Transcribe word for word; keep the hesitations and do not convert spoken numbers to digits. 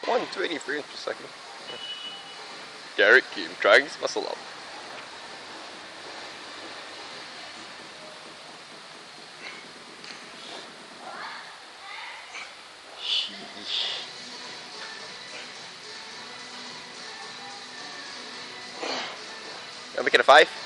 one hundred twenty frames per second. Garrett came dragging his muscle up. Sheesh. I'll make it a five.